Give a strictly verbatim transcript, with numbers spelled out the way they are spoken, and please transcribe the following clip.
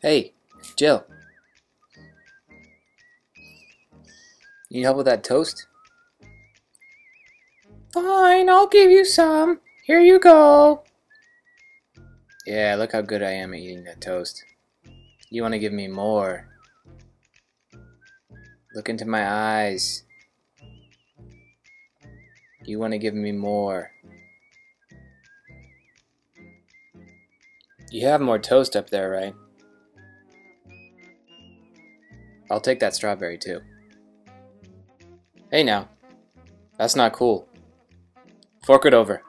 Hey, Jill. Need help with that toast? Fine, I'll give you some. Here you go. Yeah, look how good I am at eating that toast. You want to give me more. Look into my eyes. You want to give me more. You have more toast up there, right? I'll take that strawberry too. Hey now. That's not cool. Fork it over.